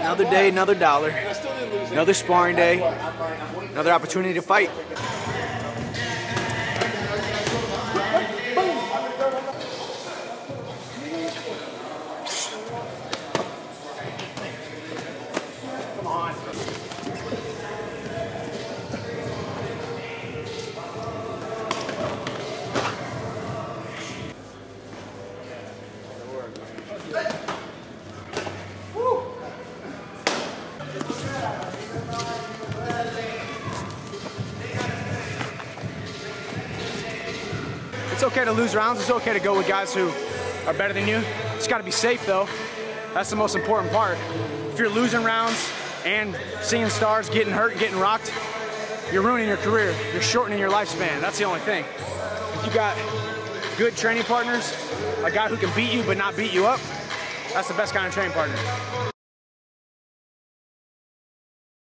Another day, another dollar. Another sparring day. Another opportunity to fight. Come on. It's okay to lose rounds. It's okay to go with guys who are better than you. Just got to be safe, though. That's the most important part. If you're losing rounds and seeing stars getting hurt, getting rocked, you're ruining your career. You're shortening your lifespan. That's the only thing. If you got good training partners, a guy who can beat you but not beat you up, that's the best kind of training partner.